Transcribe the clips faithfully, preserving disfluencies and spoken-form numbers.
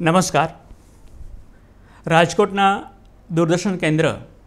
નમસ્કાર. રાજકોટના દૂરદર્શન કેન્દ્ર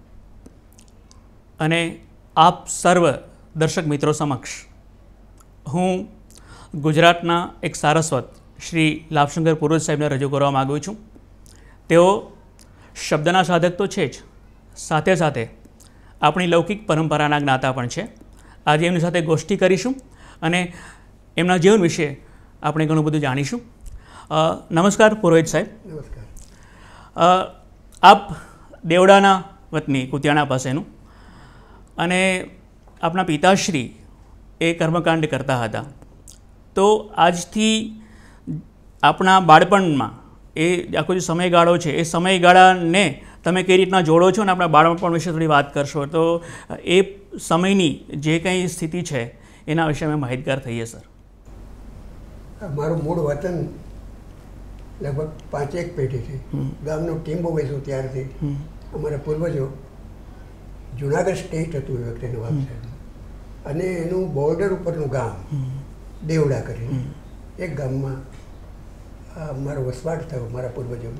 અને આપ સર્વ દર્શક મિત્રો સમક્ષ હું ગુજરાતના એક સારસ્વત શ્રી લાભશંકર પુરોહિત સાહેબને રજૂ કરવા માગું છું. તેઓ શબ્દના સાધક તો છે જ, સાથે સાથે આપણી લૌકિક પરંપરાના જ્ઞાતા પણ છે. આજે એમની સાથે ગોષ્ઠી કરીશું અને એમના જીવન વિશે આપણે ઘણું બધું જાણીશું. નમસ્કાર પુરોહિત સાહેબ. નમસ્કાર. આપ દેવડાના વતની કુતિયાણા પાસેનું, અને આપણા પિતાશ્રી એ કર્મકાંડ કરતા હતા. તો આજથી આપણા બાળપણમાં એ આખો જે સમયગાળો છે એ સમયગાળાને તમે કઈ રીતના જોડો છો અને આપણા બાળપણ વિશે થોડી વાત કરશો તો એ સમયની જે કંઈ સ્થિતિ છે એના વિશે અમે માહિતગાર થઈએ. સર, મારું મૂળ વતન લગભગ પાંચેક પેઢીથી ગામનો ટીમ્બો બેસ્યો ત્યારથી અમારા પૂર્વજો જુનાગઢ સ્ટેટ હતું એ વખતે નવાબ સાહેબ, અને એનું બોર્ડર ઉપરનું ગામ દેવડા કરીને એક ગામમાં મારો વસવાટ થયો મારા પૂર્વજોનો.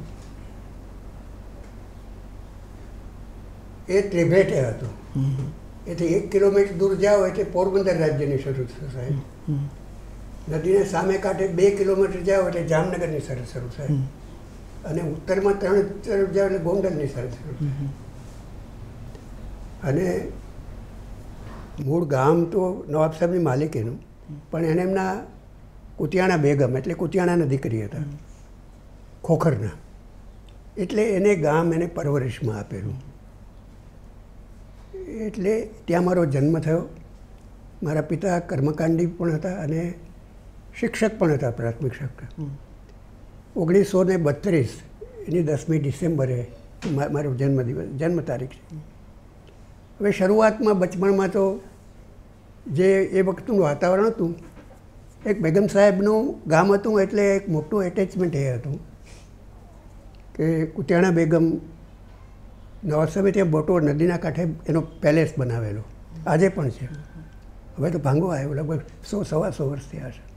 એ ત્રિભેટે હતું. એથી એક કિલોમીટર દૂર જાઓ એટલે પોરબંદર રાજ્યની શરૂ થાય. નદીને સામે કાંઠે બે કિલોમીટર જાઓ એટલે જામનગરની સરહદ શરૂ થાય, અને ઉત્તરમાં ત્રણ તરફ જાઓ એટલે ગોંડલની સરહદ શરૂ થાય. અને મૂળ ગામ તો નવાબ સાહેબની માલિકીનું, પણ એને એમના કુતિયાણા બેગમ એટલે કુતિયાણાના દીકરી હતા, ખોખરના, એટલે એને ગામ એને પરવરિશમાં આપેલું. એટલે ત્યાં મારો જન્મ થયો. મારા પિતા કર્મકાંડી પણ હતા અને શિક્ષક પણ હતા, પ્રાથમિક શિક્ષક. ઓગણીસો ને બત્રીસ એની દસમી ડિસેમ્બરે મારો જન્મદિવસ જન્મ તારીખ છે. હવે શરૂઆતમાં બચપણમાં તો જે એ વખતનું વાતાવરણ હતું, એક બેગમ સાહેબનું ગામ હતું એટલે એક મોટું એટેચમેન્ટ એ હતું કે કુતિયાણા બેગમ નવાબ સાહેબે ત્યાં બોટો નદીના કાંઠે એનો પેલેસ બનાવેલો, આજે પણ છે. હવે તો ભાંગો આવ્યો, લગભગ સો સવા સો વર્ષ થયા હશે.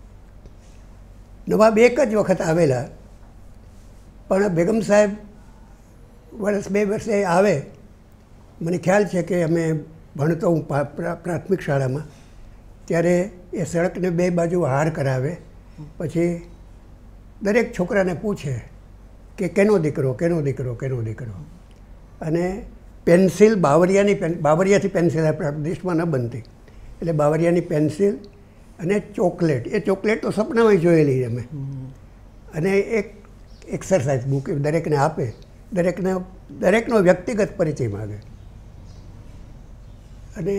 નવાબ એક જ વખત આવેલા, પણ બેગમ સાહેબ વર્ષ બે વર્ષે આવે. મને ખ્યાલ છે કે અમે ભણતો હું પ્રાથમિક શાળામાં, ત્યારે એ સડકને બે બાજુ હાર કરાવે, પછી દરેક છોકરાને પૂછે કે કેનો દીકરો કેનો દીકરો કેનો દીકરો. અને પેન્સિલ બાવરિયાની પેન બાવરિયાથી પેન્સિલ આપણા દેશમાં ન બનતી, એટલે બાવરિયાની પેન્સિલ અને ચોકલેટ. એ ચોકલેટ તો સપનામાં જોયેલી અમે. અને એક એક્સરસાઇઝ બુક દરેકને આપે, દરેકને દરેકનો વ્યક્તિગત પરિચય માગે. અને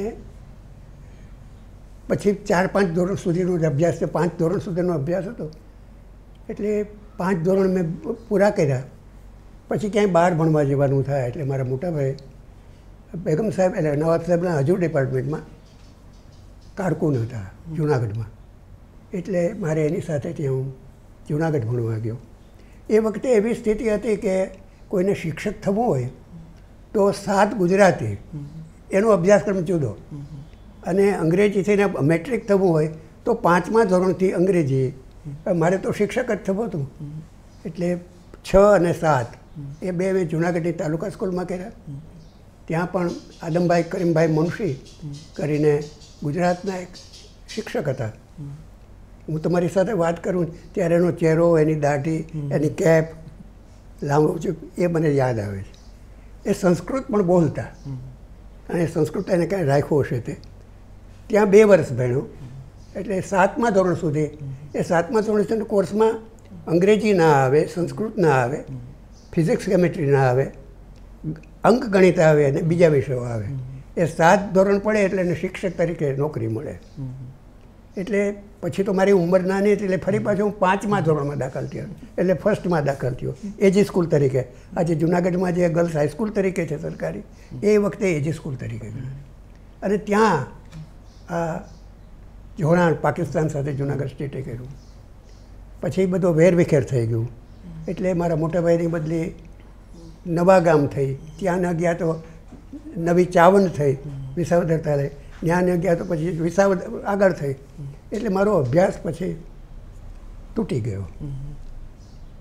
પછી ચાર પાંચ ધોરણ સુધીનો જ અભ્યાસ છે. પાંચ ધોરણ સુધીનો અભ્યાસ હતો, એટલે પાંચ ધોરણ મેં પૂરા કર્યા. પછી ક્યાંય બહાર ભણવા જવાનું થાય એટલે મારા મોટાભાઈ બેગમ સાહેબ એટલે નવાબ સાહેબના હજુર ડિપાર્ટમેન્ટમાં કારકુન હતા જુનાગઢમાં, એટલે મારે એની સાથે ત્યાં હું જુનાગઢ ભણવા ગયો. એ વખતે એવી સ્થિતિ હતી કે કોઈને શિક્ષક થવું હોય તો સાત ગુજરાતી એનો અભ્યાસક્રમ જુદો, અને અંગ્રેજી થઈને મેટ્રિક થવું હોય તો પાંચમા ધોરણથી અંગ્રેજી. મારે તો શિક્ષક જ થવું હતું, એટલે છ અને સાત એ બે મેં જુનાગઢની તાલુકા સ્કૂલમાં કર્યા. ત્યાં પણ આદમભાઈ કરીમભાઈ મુનશી કરીને ગુજરાતના એક શિક્ષક હતા. હું તમારી સાથે વાત કરું ત્યારે એનો ચહેરો, એની દાઢી, એની કેપ, લાંબો એ મને યાદ આવે છે. એ સંસ્કૃત પણ બોલતા, અને સંસ્કૃત એને કાંઈ રાખ્યું હશે તે. ત્યાં બે વર્ષ ભણ્યો, એટલે સાતમા ધોરણ સુધી. એ સાતમા ધોરણ સુધી કોર્સમાં અંગ્રેજી ના આવે, સંસ્કૃત ના આવે, ફિઝિક્સ કેમેસ્ટ્રી ના આવે, અંક ગણિત આવે અને બીજા વિષયો આવે. એ સાત ધોરણ પડે એટલે એને શિક્ષક તરીકે નોકરી મળે. એટલે પછી તો મારી ઉંમર નાની હતી, એટલે ફરી પાછું હું પાંચમા ધોરણમાં દાખલ થયો, એટલે ફર્સ્ટમાં દાખલ થયો એજી સ્કૂલ તરીકે. આજે જુનાગઢમાં જે ગર્લ્સ હાઈસ્કૂલ તરીકે છે સરકારી, એ વખતે એજી સ્કૂલ તરીકે ગણાય. અને ત્યાં આ જોડાણ પાકિસ્તાન સાથે જુનાગઢ સ્ટેટે કર્યું. પછી બધો વેરવિખેર થઈ ગયું, એટલે મારા મોટાભાઈની બદલી નવા ગામ થઈ. ત્યાં ન ગયા તો નવી ચાવન થઈ વિસાવદર તાલે, ત્યાં ન ગયા તો પછી વિસાવદર આગળ થઈ. એટલે મારો અભ્યાસ પછી તૂટી ગયો.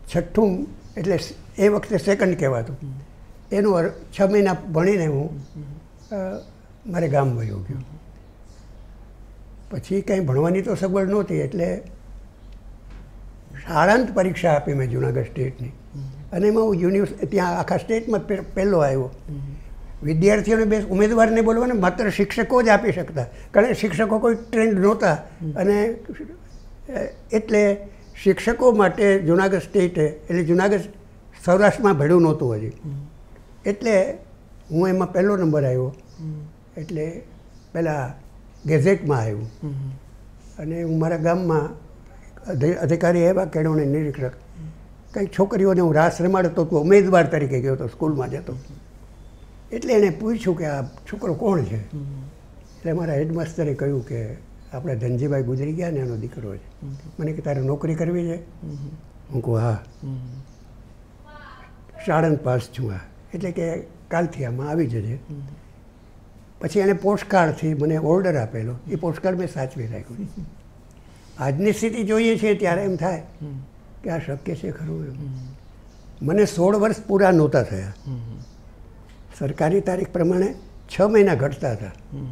છઠ્ઠું એટલે એ વખતે સેકન્ડ કહેવાતું એનું છ મહિના ભણીને હું મારે ગામ વયો ગયો. પછી કંઈ ભણવાની તો સગવડ નહોતી એટલે શાળાંત પરીક્ષા આપી મેં જુનાગઢ સ્ટેટની અને એમાં હું યુનિવર્સિટી ત્યાં આખા સ્ટેટમાં પહેલો આવ્યો. વિદ્યાર્થીઓને બે ઉમેદવારને બોલવાને માત્ર શિક્ષકો જ આપી શકતા કારણ કે શિક્ષકો કોઈ ટ્રેન્ડ નહોતા અને એટલે શિક્ષકો માટે જુનાગઢ સ્ટેટે એટલે જુનાગઢ સૌરાષ્ટ્રમાં ભેળું નહોતું હજી એટલે હું એમાં પહેલો નંબર આવ્યો. એટલે પહેલાં ગેઝેટમાં આવ્યું અને હું મારા ગામમાં અધિકારી એવા કેળવણી નિરીક્ષક કંઈક છોકરીઓને હું રાસ રમાડતો હતો ઉમેદવાર તરીકે ગયો હતો સ્કૂલમાં જતો એટલે એણે પૂછ્યું કે આ છોકરો કોણ છે એટલે મારા હેડમાસ્ટરે કહ્યું કે આપણે ધનજીભાઈ ગુજરી ગયા ને એનો દીકરો છે. મને કે તારે નોકરી કરવી છે? હું કહું હા. સાણંદ પાસ છું આ એટલે કે કાલથી આમાં આવી જજે. પછી એણે પોસ્ટકાર્ડથી મને ઓર્ડર આપેલો એ પોસ્ટકાર્ડ મેં સાચવી રાખ્યો. આજની સ્થિતિ જોઈએ છીએ ત્યારે એમ થાય કે આ શક્ય છે ખરું એમ. મને સોળ વર્ષ પૂરા નહોતા થયા. સરકારી તારીખ પ્રમાણે છ મહિના ઘટતા હતા.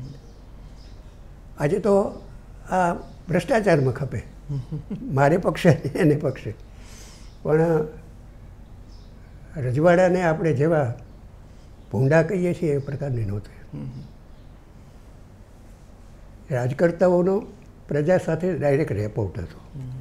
આજે તો આ ભ્રષ્ટાચારમાં ખપે મારે પક્ષે એને પક્ષે પણ રજવાડાને આપણે જેવા ભૂંડા કહીએ છીએ એ પ્રકારની નહોતી. રાજકર્તાઓનો પ્રજા સાથે ડાયરેક્ટ રેપોર્ટ હતો.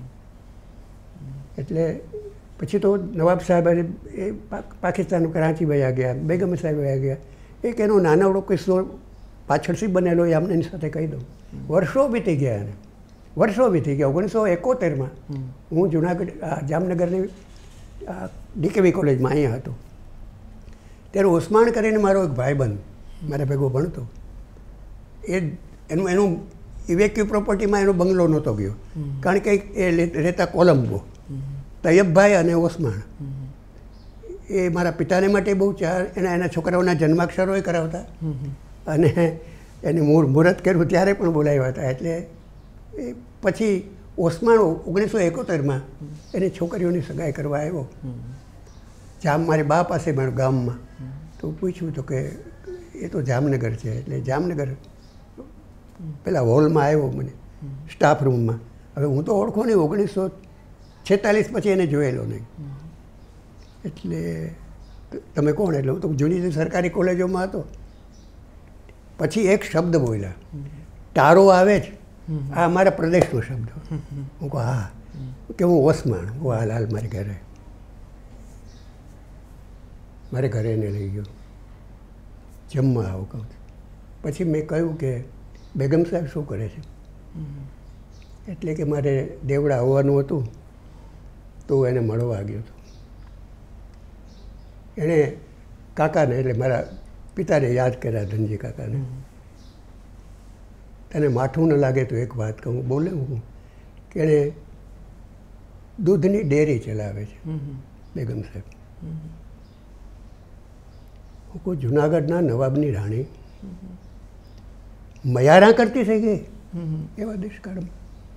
એટલે પછી તો નવાબ સાહેબ એ પાકિસ્તાન કરાંચી વયા ગયા, બેગમ સાહેબ વયા ગયા. એક એનો નાનવડો કિસ્સો પાછળથી બનેલો એ અમને એની સાથે કહી દઉં. વર્ષો વીતી ગયા એને વર્ષો વીતી ગયા. ઓગણીસો એકોતેરમાં હું જુનાગઢ જામનગરની ડીકેવી કોલેજમાં અહીંયા હતો ત્યારે ઓસમાણ કરીને મારો એક ભાઈબંધ મારા ભેગો ભણતો એ એનું એનું ઇવેક્યુ પ્રોપર્ટીમાં એનો બંગલો નહોતો ગયો કારણ કે એ રહેતા કોલંબો તૈયબભાઈ અને ઓસમાણ એ મારા પિતાને માટે બહુ ચાર એના એના છોકરાઓના જન્માક્ષરોય કરાવતા અને એની મૂળ મુહૂર્ત કર્યું ત્યારે પણ બોલાવ્યા હતા. એટલે એ પછી ઓસમાણ ઓગણીસો એકોતેરમાં એની છોકરીઓની સગાઈ કરવા આવ્યો. જામ મારી બા પાસે મારું ગામમાં તો પૂછ્યું તો કે એ તો જામનગર છે. એટલે જામનગર પેલા હોલમાં આવ્યો મને સ્ટાફ રૂમમાં. હવે હું તો ઓળખો નહીં, ઓગણીસો છેતાલીસ પછી એને જોયેલો નહીં. એટલે તમે કોણ? એટલે હું તો જૂની સરકારી કોલેજોમાં હતો. પછી એક શબ્દ બોલ્યા, તારો આવે જ. આ અમારા પ્રદેશનો શબ્દ. હું કહું હા. કે હું ઓસમાણ. હું હાલ હાલ મારી ઘરે મારે ઘરે એને લઈ ગયો જમવા આવું કહું. પછી મેં કહ્યું કે બેગમ સાહેબ શું કરે છે? એટલે કે મારે દેવડા આવવાનું હતું તો એને મળવા ગયો હતો. એણે કાકાને એટલે મારા પિતાને યાદ કર્યા, ધનજી કાકાને. તને માઠું ન લાગે તો એક વાત કહું. બોલે હું કે એણે દૂધની ડેરી ચલાવે છે બેગમ સાહેબ. હું કહું જુનાગઢના નવાબની રાણી મયારા કરતી થઈ ગઈ એવા દુષ્કાળમાં.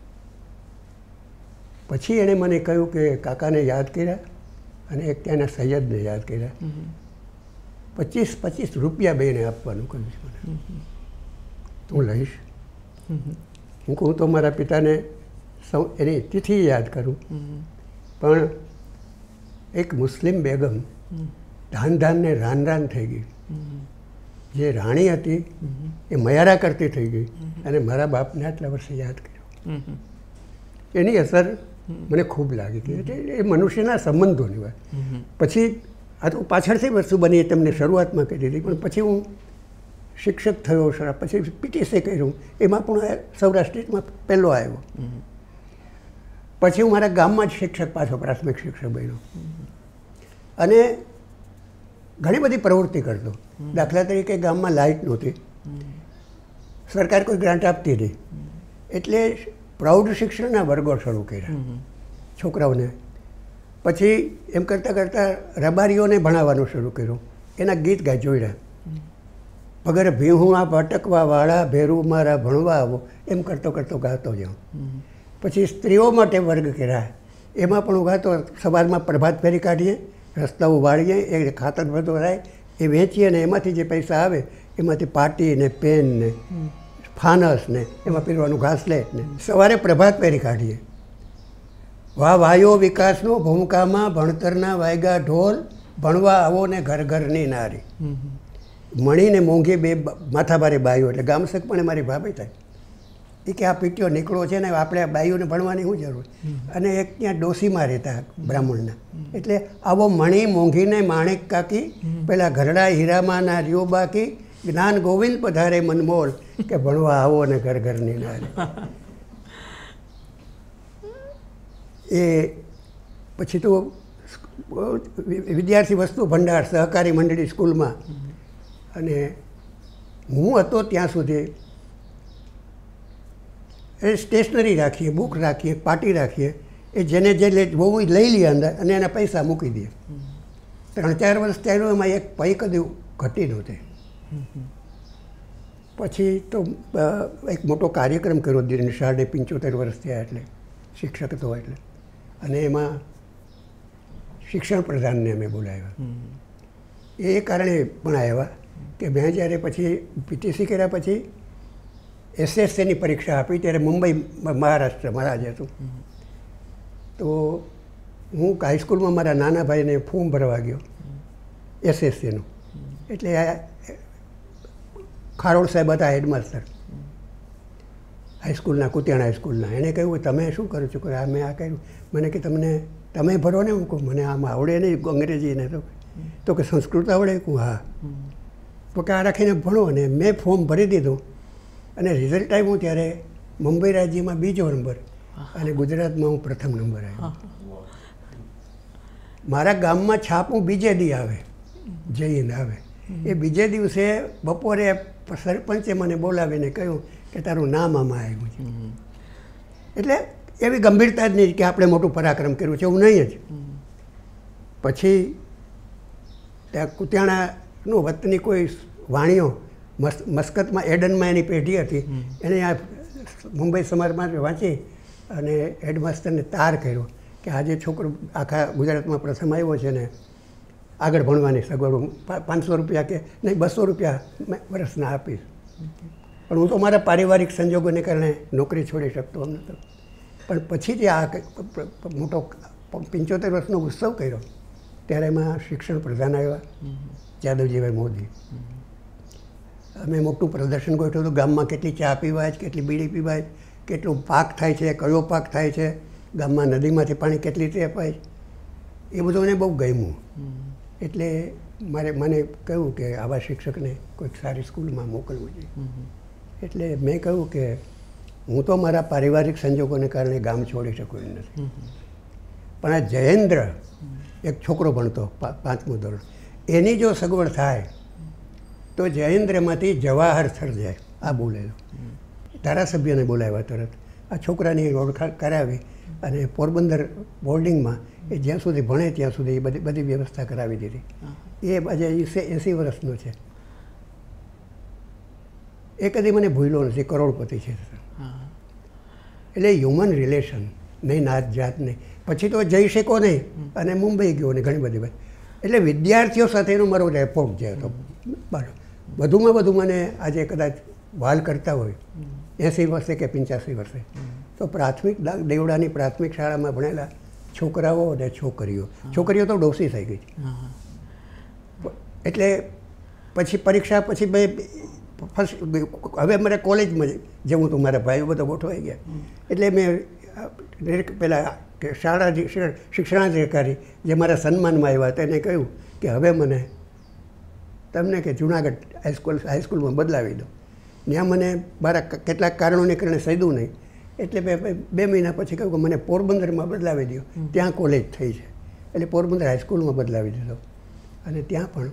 પછી એણે મને કહ્યું કે કાકાને યાદ કર્યા અને એક ત્યાંના સૈયદને યાદ કર્યા. પચીસ પચીસ રૂપિયા બેને આપવાનું કહ્યું છે મને. હું લઈશ. હું કહું તો મારા પિતાને સૌ એની તિથિ યાદ કરું પણ એક મુસ્લિમ બેગમ ધાન ધાનને રાન રાન થઈ ગઈ. જે રાણી હતી એ મયારા કરતી થઈ ગઈ અને મારા બાપને આટલા વર્ષે યાદ કર્યો. એની અસર મને ખૂબ લાગી ગઈ. એટલે એ મનુષ્યના સંબંધોની વાત. પછી આ તો પાછળથી વસ્તુ બની તમને શરૂઆતમાં કહી દીધી પણ પછી હું શિક્ષક થયો. પછી પીટીસી કર્યું એમાં પણ સૌરાષ્ટ્રમાં પહેલો આવ્યો. પછી હું મારા ગામમાં જ શિક્ષક પાછો પ્રાથમિક શિક્ષક બન્યો અને ઘણી બધી પ્રવૃત્તિ કરતો. દાખલા તરીકે ગામમાં લાઇટ નહોતી, સરકાર કોઈ ગ્રાન્ટ આપતી નહીં એટલે પ્રૌઢ શિક્ષણના વર્ગો શરૂ કર્યા છોકરાઓને. પછી એમ કરતાં કરતાં રબારીઓને ભણાવવાનું શરૂ કર્યું. એના ગીત ગાઈ જોડ્યા. પગર ભીહુણા ભટકવા વાળા ભેરું મારા ભણવા આવો એમ કરતો કરતો ગાતો જાઉં. પછી સ્ત્રીઓ માટે વર્ગ કર્યા એમાં પણ હું ગાતો. સવારમાં પ્રભાત ફેરી કાઢીએ, રસ્તાઓ વાળીએ, એ ખાતર બધો થાય એ વેચીએ ને એમાંથી જે પૈસા આવે એમાંથી પાટી ને પેન ને ફાનસ ને એમાં પીરવાનું ઘાસલેટ ને સવારે પ્રભાત ફેરી કાઢીએ. વાહ વાયો વિકાસનો ભૂમિકામાં ભણતરના વાયગા ઢોલ, ભણવા આવો ને ઘર ઘરની નારી. મણીને મોંઘી બે માથાભારે બાઈઓ એટલે ગામસક પણ મારી ભાભી થાય. એ કે આ પીટીઓ નીકળો છે ને આપણે આ બાઈઓને ભણવાની શું જરૂર. અને એક ત્યાં ડોસીમાં રહેતા બ્રાહ્મણના, એટલે આવો મણી મોંઘીને માણેક કાકી, પેલા ઘરડા હીરામાં ના રહ્યો બાકી, જ્ઞાન ગોવિંદ પધારે મનમોલ, કે ભણવા આવો ને ઘર ઘરની નારી. એ પછી તો વિદ્યાર્થી વસ્તુ ભંડાર સહકારી મંડળી સ્કૂલમાં, અને હું હતો ત્યાં સુધી એ સ્ટેશનરી રાખીએ, બુક રાખીએ, પાટી રાખીએ, એ જેને જે લે બહુ લઈ લઈએ અંદર અને એના પૈસા મૂકી દઈએ. ત્રણ ચાર વર્ષ ચાલ્યું, એમાં એક પૈ કદી ઘટી નહોતી. પછી તો એક મોટો કાર્યક્રમ કર્યો દીને સાડે પંચોતેર વર્ષ થયા એટલે શિક્ષક હતો એટલે, અને એમાં શિક્ષણ પ્રધાનને અમે બોલાવ્યા. એ કારણે પણ આવ્યા કે મેં જ્યારે પછી પીટીસી કર્યા પછી એસએસસીની પરીક્ષા આપી ત્યારે મુંબઈ મહારાષ્ટ્રમાં રાજ હતું. તો હું હાઈસ્કૂલમાં મારા નાના ભાઈને ફોર્મ ભરવા ગયો એસએસસીનું. એટલે ખારોડ સાહેબ હતા હેડમાસ્ટર હાઈસ્કૂલના, કુતિયાણા હાઈસ્કૂલના. એણે કહ્યું તમે શું કરો છો? આ મેં આ કર્યું. મને કે તમને તમે ભરો ને. હું કહું મને આમ આવડે નહીં અંગ્રેજીને. તો તો કે સંસ્કૃત આવડે? કહું હા. તો કે આ રાખીને ભણો. અને મેં ફોર્મ ભરી દીધું અને રિઝલ્ટ આવ્યું ત્યારે મુંબઈ રાજ્યમાં બીજો નંબર અને ગુજરાતમાં હું પ્રથમ નંબર આવ્યો. મારા ગામમાં છાપું બીજે દી આવે, જઈને આવે. એ બીજે દિવસે બપોરે સરપંચે મને બોલાવીને કહ્યું કે તારું નામ આમાં આવ્યું છે. એટલે એવી ગંભીરતા જ નહીં કે આપણે મોટું પરાક્રમ કર્યું છે, એવું નહીં જ. પછી ત્યાં કુતિયાણાનું વતની કોઈ વાણીઓ મસ મસ્કતમાં એડનમાં એની પેઢી હતી, એને આ મુંબઈ સમાજમાં વાંચી અને હેડમાસ્ટરને તાર કર્યો કે આજે છોકરો આખા ગુજરાતમાં પ્રથમ આવ્યો છે ને આગળ ભણવાની સગવડ પાંચસો રૂપિયા કે નહીં બસો રૂપિયા મેં વર્ષના આપીશ. પણ હું તો મારા પારિવારિક સંજોગોને કારણે નોકરી છોડી શકતો નહોતો. પણ પછી જે આ મોટો પંચોતેર વર્ષનો ઉત્સવ કર્યો ત્યારે એમાં શિક્ષણ પ્રધાન આવ્યા યાદવજીભાઈ મોદી. અમે મોટું પ્રદર્શન ગોઠવ્યું હતું. ગામમાં કેટલી ચા પીવાય છે, કેટલી બીડી પીવાય, કેટલું પાક થાય છે, કયો પાક થાય છે, ગામમાં નદીમાંથી પાણી કેટલી રીતે અપાય, એ બધું મને બહુ ગમ્યું. એટલે મારે મને કહ્યું કે આવા શિક્ષકને કોઈક સારી સ્કૂલમાં મોકલવું જોઈએ. એટલે મેં કહ્યું કે હું તો મારા પારિવારિક સંજોગોને કારણે ગામ છોડી શકું એમ નથી. પણ આ જયેન્દ્ર એક છોકરો ભણતો પાંચમું ધોરણ, એની જો સગવડ થાય તો જયેન્દ્રમાંથી જવાહર સર્જાય. આ બોલેલો ધારાસભ્યને બોલાવ્યા તરત. આ છોકરાની ઓળખાણ કરાવી અને પોરબંદર બોર્ડિંગમાં એ જ્યાં સુધી ભણે ત્યાં સુધી એ બધી બધી વ્યવસ્થા કરાવી દીધી. એ આજે એંસી વર્ષનો છે. એ કદી મને ભૂલ્યો નથી, કરોડપતિ છે. એટલે હ્યુમન રિલેશન નહીં, નાત જાત નહીં. પછી તો જઈ શકો નહીં અને મુંબઈ ગયો ને ઘણી બધી વાત. એટલે વિદ્યાર્થીઓ સાથેનો મારો રેપોર્ટ જે હતો બરાબર. વધુમાં વધુ મને આજે કદાચ વાલ કરતા હોય એંસી વર્ષે કે પંચ્યાસી વર્ષે તો પ્રાથમિક દેવડાની પ્રાથમિક શાળામાં ભણેલા છોકરાઓ અને છોકરીઓ. છોકરીઓ તો ડોસી થઈ ગઈ. એટલે પછી પરીક્ષા પછી બે ફર્સ્ટ હવે મારે કોલેજમાં જવું હતું. મારા ભાઈઓ બધા ગોઠવાઈ ગયા. એટલે મેં પેલા કે શાળા શિક્ષણાધિકારી જે મારા સન્માનમાં આવ્યા હતા એને કહ્યું કે હવે મને તમને કે જુનાગઢ હાઈસ્કૂલ હાઈસ્કૂલમાં બદલાવી દો. ત્યાં મને મારા કેટલાક કારણોને કારણે સૈદું નહીં. એટલે મેં બે મહિના પછી કહ્યું કે મને પોરબંદરમાં બદલાવી દો, ત્યાં કોલેજ થઈ છે. એટલે પોરબંદર હાઈસ્કૂલમાં બદલાવી દીધો. અને ત્યાં પણ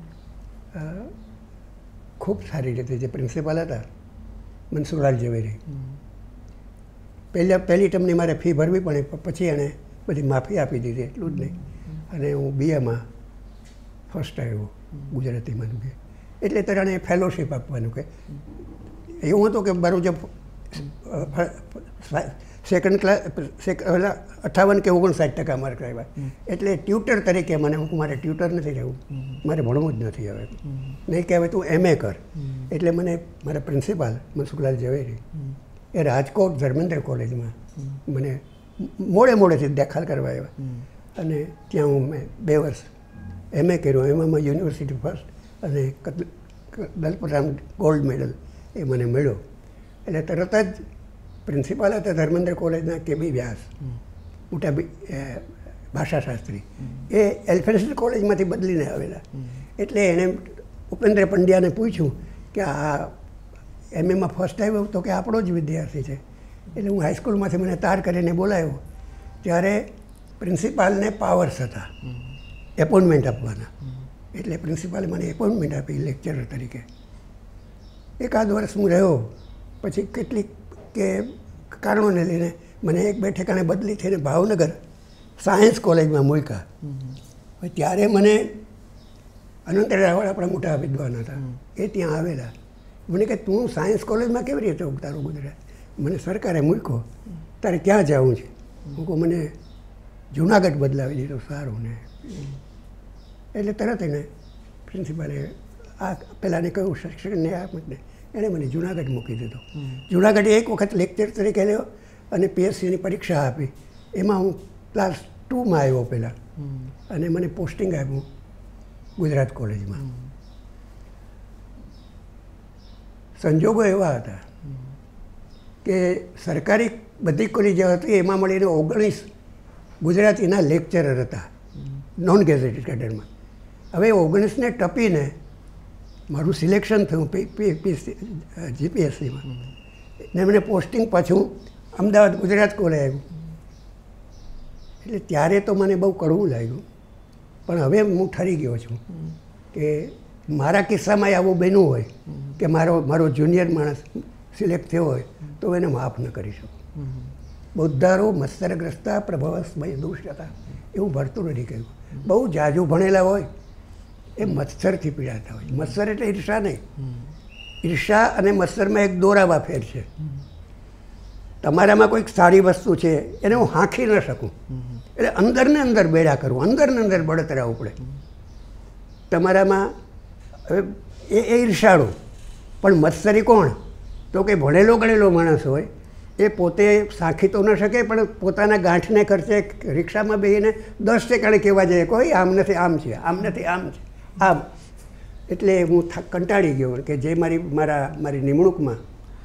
ખૂબ સારી રીતે જે પ્રિન્સિપાલ હતા મનસુરલાલ ઝવેરી, પહેલાં પહેલી ટર્મની મારે ફી ભરવી પડે પછી એણે બધી માફી આપી દીધી. એટલું જ નહીં. અને હું બીએમાં ફર્સ્ટ આવ્યો ગુજરાતીમાં. એટલે તરણે ફેલોશિપ આપવાનું કે એવું હતું કે મારું જે સેકન્ડ ક્લાસ સેક ઓલા અઠ્ઠાવન કે ઓગણસાઠ ટકા માર્ક આવ્યા. એટલે ટ્યુટર તરીકે મને હું મારે ટ્યુટર નથી રહેવું, મારે ભણવું જ નથી હવે. નહીં કે હવે તું એમ એ કર. એટલે મને મારા પ્રિન્સિપાલ મનસુખલાલ ઝવેરી એ રાજકોટ ધર્મેન્દ્ર કોલેજમાં મને મોડે મોડેથી દાખલ કરવા આવ્યા. અને ત્યાં હું મેં બે વર્ષ એમ એ કર્યું. એમાં યુનિવર્સિટી ફર્સ્ટ અને દલપતરામ ગોલ્ડ મેડલ એ મને મળ્યો. એટલે તરત જ પ્રિન્સિપાલ હતા ધર્મેન્દ્ર કોલેજના કે બી વ્યાસ, મોટા ભાષાશાસ્ત્રી, એ એલ્ફેન્સી કોલેજમાંથી બદલીને આવેલા. એટલે એણે ઉપેન્દ્ર પંડ્યાને પૂછ્યું કે આ એમ એમાં ફર્સ્ટ આવ્યો તો કે આપણો જ વિદ્યાર્થી છે. એટલે હું હાઈસ્કૂલમાંથી મને તાર કરીને બોલાવ્યો. ત્યારે પ્રિન્સિપાલને પાવર્સ હતા એપોઇન્ટમેન્ટ આપવાના. એટલે પ્રિન્સિપાલે મને એપોઇન્ટમેન્ટ આપી લેક્ચરર તરીકે. એકાદ વર્ષ હું રહ્યો. પછી કેટલીક કે કારણોને લઈને મને એક બે ઠેકાણે બદલી થઈને ભાવનગર સાયન્સ કોલેજમાં મૂક્યા. ત્યારે મને અનંત રાવળ આપણા મોટા વિદ્વાન હતા, એ ત્યાં આવેલા. મને કે તું સાયન્સ કોલેજમાં કેવી રીતે તારું ગુજરાત? મને સરકારે મૂક્યો, તારે ક્યાં જવું છે? હું કહું મને જુનાગઢ બદલાવી દીધું. સારું ને. એટલે તરત એને પ્રિન્સિપાલે આ પહેલાંને કહ્યું શિક્ષકને આ મતને એણે મને જુનાગઢ મૂકી દીધો. જુનાગઢે એક વખત લેક્ચર તરીકે લેવો અને પીએસસીની પરીક્ષા આપી. એમાં હું ક્લાસ ટુમાં આવ્યો પહેલાં, અને મને પોસ્ટિંગ આપ્યું ગુજરાત કોલેજમાં. સંજોગો એવા હતા કે સરકારી બધી કોલેજ હતી એમાં મળીને ઓગણીસ ગુજરાતીના લેક્ચરર હતા નોન ગેઝેટેડ કેડરમાં. હવે ઓગણીસને ટપીને મારું સિલેક્શન થયું જીપીએસસીમાં, ને મને પોસ્ટિંગ પાછું અમદાવાદ ગુજરાત કોલેજ આવ્યું. એટલે ત્યારે તો મને બહુ કડવું લાગ્યું, પણ હવે હું ઠરી ગયો છું કે મારા કિસ્સામાં આવું બન્યું હોય કે મારો મારો જુનિયર માણસ સિલેક્ટ થયો હોય તો એને માફ ન કરી શકું. બૌદ્ધારો મત્સરગ્રસ્તા પ્રભવસ્મય દુષ્ટતા એવું ભરતું નથી કહ્યું. બહુ જાજુ ભણેલા હોય એ મત્સરથી પીડાતા હોય. મત્સર એટલે ઈર્ષા નહીં. ઈર્ષા અને મત્સરમાં એક દોરાવા ફેર છે. તમારામાં કોઈક સારી વસ્તુ છે એને હું હાંખી ન શકું, એટલે અંદર ને અંદર બેડા કરું, અંદર ને અંદર બળતરાવું પડે. તમારામાં હવે એ એ ઈર્ષાળું, પણ મત્સરી કોણ? તો કે ભણેલો ગણેલો માણસ હોય એ પોતે સાંખી તો ન શકે, પણ પોતાના ગાંઠને ખર્ચે રિક્ષામાં બેસીને દસ ઠેકાણે કહેવા જાય કોઈ આમ નથી આમ છે, આમ નથી આમ છે, આમ. એટલે હું કંટાળી ગયો કે જે મારી મારા મારી નિમણૂકમાં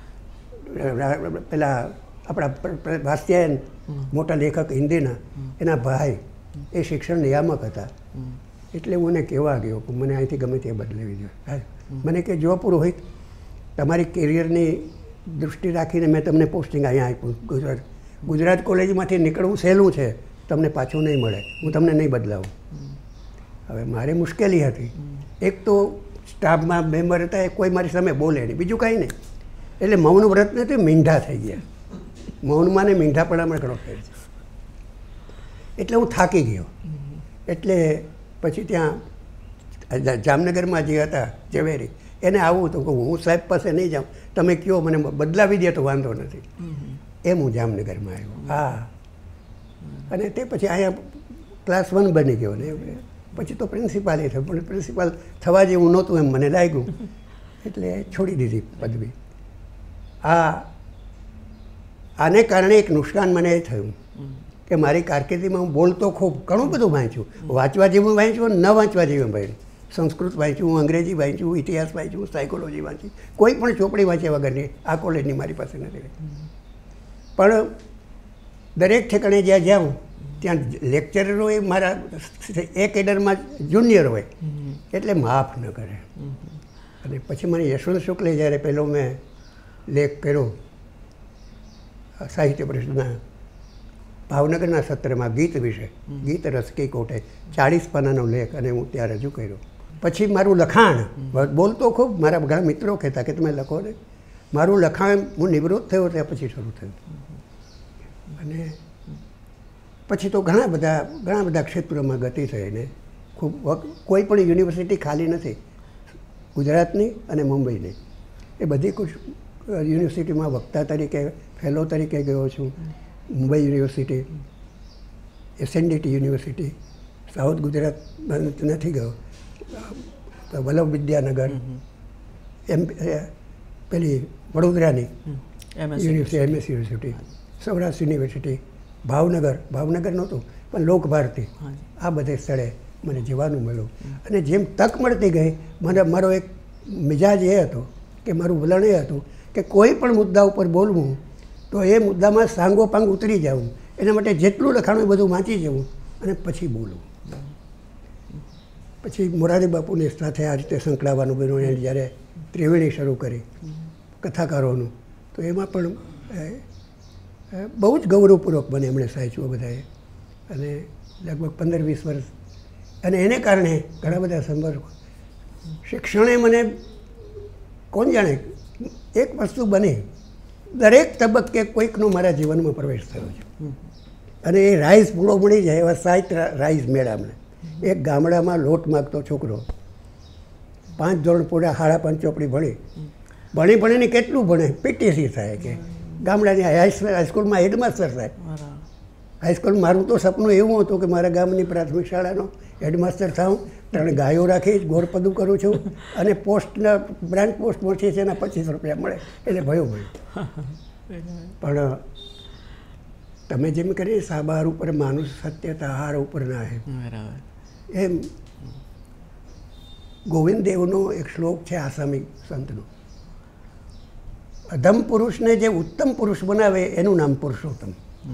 પેલા આપણા ભાસ્યાયન મોટા લેખક હિન્દીના એના ભાઈ એ શિક્ષણ નિયામક હતા. એટલે હું એને કહેવા ગયો કે મને અહીંથી ગમે તે બદલાવી જોઈએ. મને કે જો પુરોહિત તમારી કેરિયરની દૃષ્ટિ રાખીને મેં તમને પોસ્ટિંગ અહીંયા આપ્યું ગુજરાત ગુજરાત કોલેજમાંથી નીકળવું સહેલું છે, તમને પાછું નહીં મળે, હું તમને નહીં બદલાવું. હવે મારે મુશ્કેલી હતી. એક તો સ્ટાફમાં મેમ્બર હતા એ કોઈ મારી સામે બોલે નહીં, બીજું કાંઈ નહીં. એટલે મૌન વ્રતને તો મીંઢા થઈ ગયા. મૌનમાં ને મીંઢાપણામાં ઘણો ફેર છે. એટલે હું થાકી ગયો. એટલે પછી ત્યાં જામનગરમાં જે હતા ઝવેરી એને આવું તો હું સાહેબ પાસે નહીં જાઉં, તમે કહો મને બદલાવી દે તો વાંધો નથી. એમ હું જામનગરમાં આવ્યો. હા. અને તે પછી અહીંયા ક્લાસ વન બની ગયો ને પછી તો પ્રિન્સિપાલ એ થયું, પણ પ્રિન્સિપાલ થવા જેવું નહોતું એમ મને લાગ્યું, એટલે છોડી દીધી પદવી. આ આને કારણે એક નુકસાન મને એ થયું કે મારી કારકિર્દીમાં હું બોલતો ખૂબ ઘણું બધું વાંચ્યું, વાંચવા જેવું વાંચ્યું, ન વાંચવા જેવું વાંચ્યું. સંસ્કૃત વાંચ્યું, અંગ્રેજી વાંચ્યું, ઇતિહાસ વાંચ્યું, સાયકોલોજી વાંચી, કોઈ પણ ચોપડી વાંચ્યા વગરની આ કોલેજની મારી પાસે નથી. પણ દરેક ઠેકાણે જ્યાં જાઉં ત્યાં લેક્ચરરો એ મારા એ કેડરમાં જુનિયર હોય એટલે માફ ન કરે. અને પછી મને યશવંત શુક્લે જ્યારે પહેલો મેં લેખ કર્યો સાહિત્ય પરિષદના ભાવનગરના સત્રમાં ગીત વિશે, ગીત રસકી કોઠે ચાળીસ પાનાનો લેખ, અને હું ત્યાં રજૂ કર્યો. પછી મારું લખાણ બોલતો ખૂબ, મારા ઘણા મિત્રો કહેતા કે તમે લખો ને. મારું લખાણ હું નિવૃત્ત થયો ત્યાં પછી શરૂ થયું. અને પછી તો ઘણા બધા ઘણા બધા ક્ષેત્રોમાં ગતિ થઈને ખૂબ કોઈ પણ યુનિવર્સિટી ખાલી નથી ગુજરાતની અને મુંબઈની. એ બધી યુનિવર્સિટીમાં વક્તા તરીકે ફેલો તરીકે ગયો છું, Mumbai university, SNDT university, south ગુજરાતમાં નથી ગયો, વલ્લભ વિદ્યાનગર, એમ પેલી વડોદરાની university, MS university, Saurashtra university, Bhavnagar, Bhavnagar નહોતું પણ લોકભારતી, આ બધે સ્થળે મને જવાનું મળ્યું. અને જેમ તક મળતી ગઈ, મને મારો એક મિજાજ એ હતો કે મારું વલણ એ હતું કે કોઈ પણ મુદ્દા ઉપર બોલવું તો એ મુદ્દામાં સાંગો પાંગ ઉતરી જવું, એના માટે જેટલું લખાણું એ બધું વાંચી જવું અને પછી બોલવું. પછી મોરારી બાપુની સાથે આ રીતે સંકળાવાનું બન્યું. એને જ્યારે ત્રિવેણી શરૂ કરી કથાકારોનું, તો એમાં પણ બહુ જ ગૌરવપૂર્વક મને એમણે સાચવ્યું બધાએ, અને લગભગ પંદર વીસ વર્ષ. અને એને કારણે ઘણા બધા સંપર્કો, શિક્ષણે મને, કોણ જાણે, એક વસ્તુ બની, દરેક તબક્કે કોઈકનો મારા જીવનમાં પ્રવેશ થયો છે. અને એ રાઈસ પૂળો મળી જાય એવા સાહિત્ય રાઈસ મેળા અમને. એક ગામડામાં લોટ માગતો છોકરો, પાંચ ધોરણ પૂરા, સાડા પાંચ ચોપડી ભણી ભણી ભણીને કેટલું ભણે, પીટીસી થાય કે ગામડાની હાઈસ્કૂલમાં હેડમાસ્ટર થાય. હાઈસ્કૂલ મારું તો સપનું એવું હતું કે મારા ગામની પ્રાથમિક શાળાનો હેડમાસ્ટર થાઉં, ત્રણ ગાયો રાખી, ગોળપદું કરું છું, અને પોસ્ટના બ્રાન્ચ પોસ્ટ પહોંચી છે એના પચીસ રૂપિયા મળે એટલે ભયો ભયો. પણ તમે જેમ કરી સાબાર ઉપર માનુષ સત્ય તાહાર ઉપર ના હે, એમ ગોવિંદ દેવનો એક શ્લોક છે આસામી સંતનો, અધમ પુરુષને જે ઉત્તમ પુરુષ બનાવે એનું નામ પુરુષોત્તમ.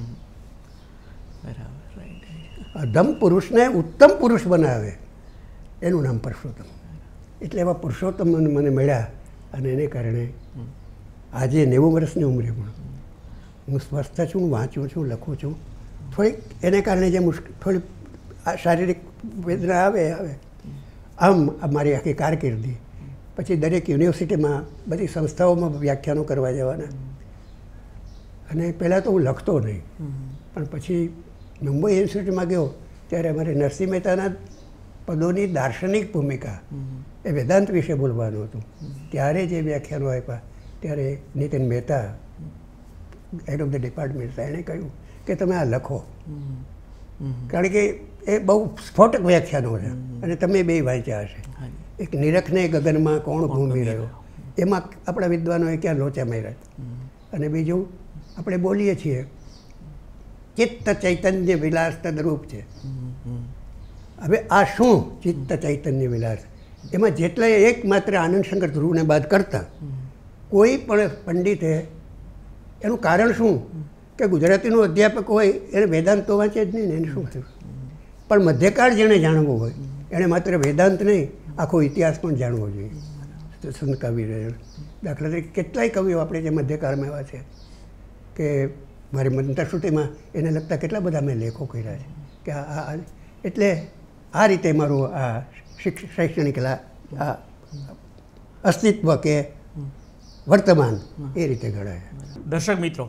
અધમ પુરુષને ઉત્તમ પુરુષ બનાવે એનું નામ પુરુષોત્તમ. એટલે એવા પુરુષોત્તમ મને મળ્યા, અને એને કારણે આજે નેવું વર્ષની ઉંમરે પણ હું સ્વસ્થ છું, વાંચું છું, લખું છું. થોડીક એને કારણે જે મુશ્કેલ, થોડી શારીરિક વેદના આવે આવે આમ મારી આખી કારકિર્દી. પછી દરેક યુનિવર્સિટીમાં, બધી સંસ્થાઓમાં વ્યાખ્યાનો કરવા જવાના. અને પહેલાં તો હું લખતો નહીં, પણ પછી મુંબઈ યુનિવર્સિટીમાં ગયો ત્યારે અમારે નરસિંહ મહેતાના પદોની દાર્શનિક ભૂમિકા, એ વેદાંત વિશે બોલવાનું હતું. ત્યારે જે વ્યાખ્યાનો આપ્યા ત્યારે Nitin Mehta, head of the department, એણે કહ્યું કે તમે આ લખો, કારણ કે એ બહુ સ્ફોટક વ્યાખ્યાનો છે અને તમે બે વાંચ્યા હશે. એક નિરખને ગગનમાં કોણ ઘૂમી રહ્યો, એમાં આપણા વિદ્વાનોએ ક્યાં લોચા માર્યા. અને બીજું આપણે બોલીએ છીએ ચિત્ત ચૈતન્ય વિલાસ તદરૂપ છે. હવે આ શું ચિત્ત ચૈતન્ય વિલાસ? એમાં જેટલા એકમાત્ર આનંદશંકર ધ્રુવને બાદ કરતા કોઈ પણ પંડિતે એનું કારણ શું કે ગુજરાતીનો અધ્યાપક હોય એને વેદાંત તો વાંચે જ નહીં ને, એને શું થયું? પણ મધ્યકાળ જેણે જાણવું હોય એણે માત્ર વેદાંત નહીં, આખો ઇતિહાસ પણ જાણવો જોઈએ. સંત કવિ રહ્યો, દાખલા તરીકે કેટલાય કવિઓ આપણે જે મધ્યકાળમાં એવા છે કે મારી મંત્રશ્રુતિમાં એને લગતા કેટલા બધા મેં લેખો કર્યા છે કે આ, એટલે આ રીતે મારું આ શૈક્ષણિક આ અસ્તિત્વ કે વર્તમાન એ રીતે ઘડાય. દર્શક મિત્રો,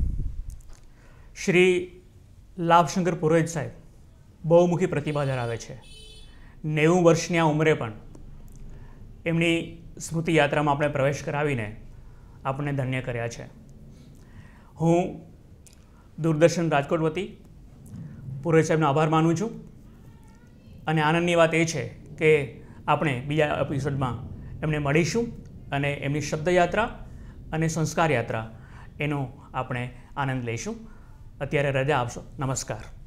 શ્રી લાભશંકર પુરોહિત સાહેબ બહુમુખી પ્રતિભા ધરાવે છે. નેવું વર્ષની આ ઉંમરે પણ એમની સ્મૃતિ યાત્રામાં આપણે પ્રવેશ કરાવીને આપણને ધન્ય કર્યા છે. હું દૂરદર્શન રાજકોટ વતી પુરોહિત સાહેબનો આભાર માનું છું. અને આનંદની વાત એ છે કે આપણે બીજા એપિસોડમાં એમને મળીશું અને એમની શબ્દયાત્રા અને સંસ્કાર યાત્રા એનો આપણે આનંદ લઈશું. અત્યારે રજા આપશો. નમસ્કાર.